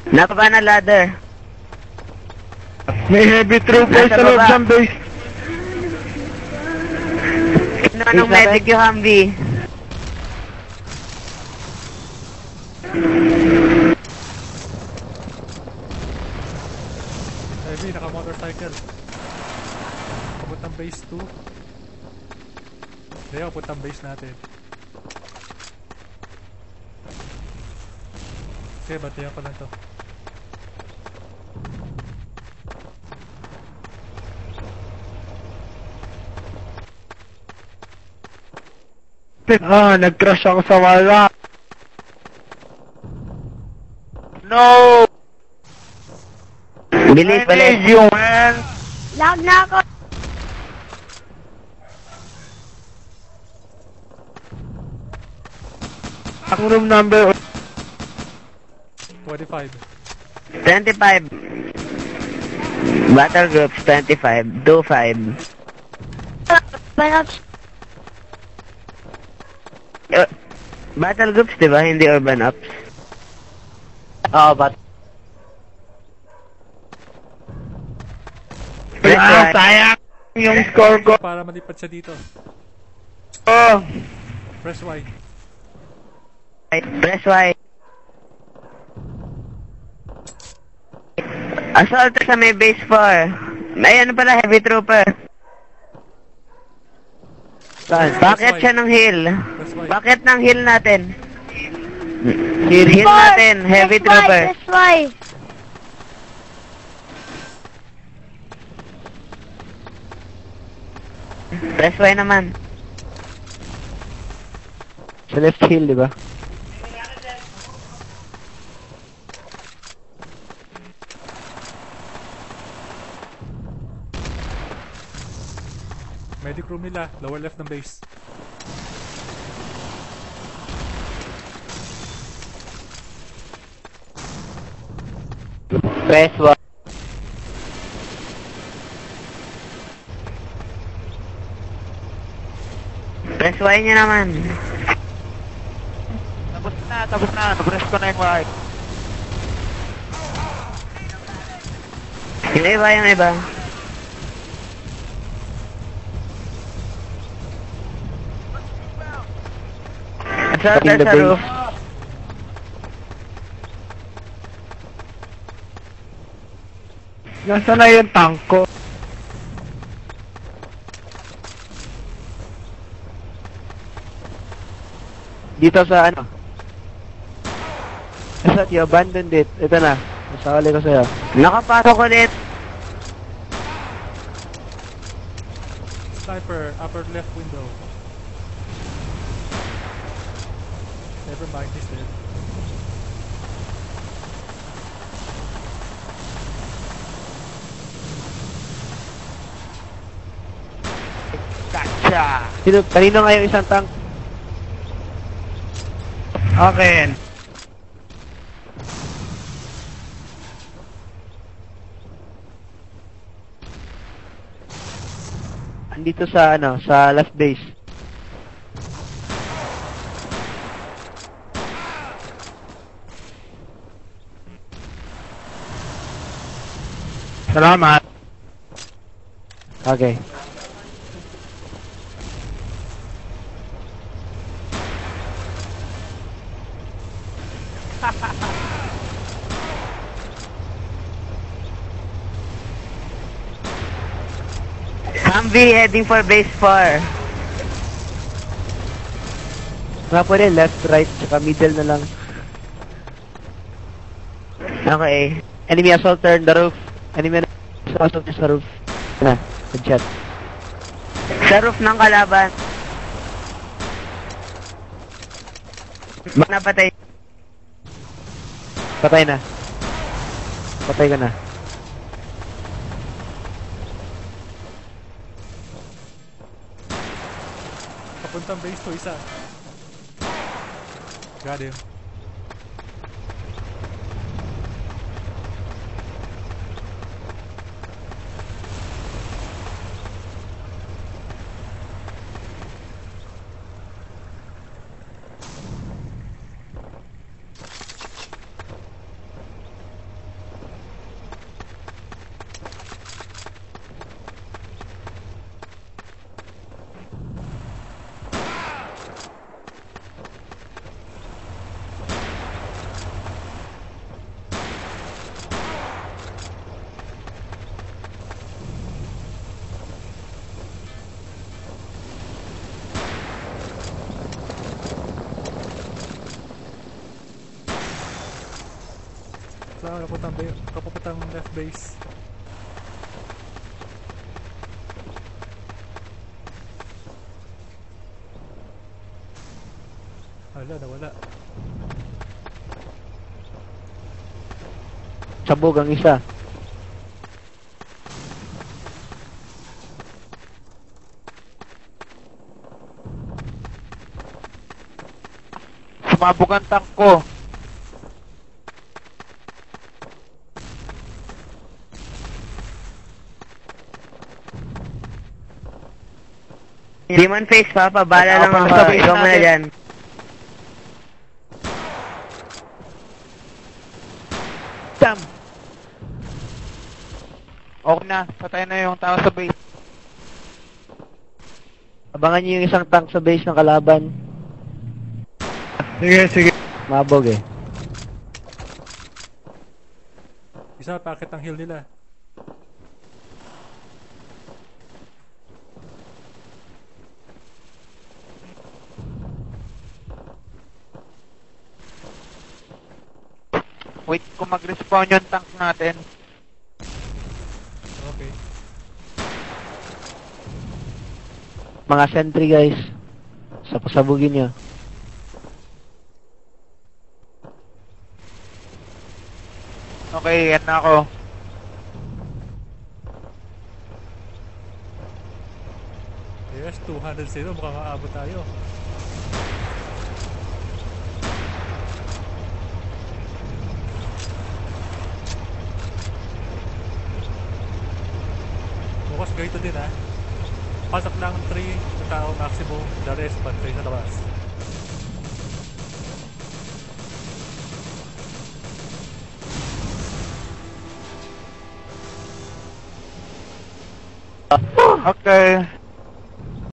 Nakaba na ladder. May heavy trooper Nasa sa loob baba. ng base. Kinuha ng medic yung Humvee. Heavy, naka-motorcycle. Papuntang base 2. Kaya papuntang base natin. Okay, batayan ko lang to. Nag-crash ako sa wala. No! Bilis I pala. need you, man! Lag na ako. Ang room number 25. 25. Battle groups 25. 25. Banops. Battle groups, di ba? Hindi urban ops. Oo, but sayang yung score ko. Para malipat siya dito. Oh, Press Y. Press Y. Assault sa may base 4. May ano pala, heavy trooper. saan? Bakit siya ng hill? Press Y. Bakit ng hill natin? Hill. Hill natin, heavy trooper. That's why. Press Y naman. Sa left hill, di ba? Medic room nila, lower left ng base. Press 1. Press Y niya naman. Tapos na. Press ko na yung Y. Yung iba. Assault In the sa base. roof. nasa na yung tank ko? Dito sa ano? Asa, you abandoned it. Ito na. Masakali ko sa'yo. Nakapasok ulit. Sniper, upper left window. Never mind, he's dead. Gotcha! Kanino nga yung isang tank? Akin. Andito sa ano, sa left base. Salamat. Okay. Humvee heading for base 4. Nga po rin, left, right, saka middle na lang. Okay. Enemy assaulter on the roof. Enemy assaulter sa roof. Na, headshot. Sa roof ng kalaban. Baka napatay. Patay na. Patay ka na. Papuntang base to isa. Got him. Saan kapuputang left base. Hala, nawala. Sabog ang isa. Sumabog ang tank ko. Demon face, Papa. Bala lang Papa, ako. sabay Ikaw muna natin. dyan. Damn. Okay na. Patay na yung tao sa base. Abangan niyo yung isang tank sa base ng kalaban. Sige, sige. Mabog eh. Isa, packet ang heal nila. Wait kung mag-respawn yung tank natin. Okay. Mga sentry guys. Sabugin nyo. Okay, yan na ako. Yes, 200-0. Mukhang aabot tayo. Bukas ganito din ha. Pasok lang 3 na tao maximum. The rest, pantay sa labas. Okay.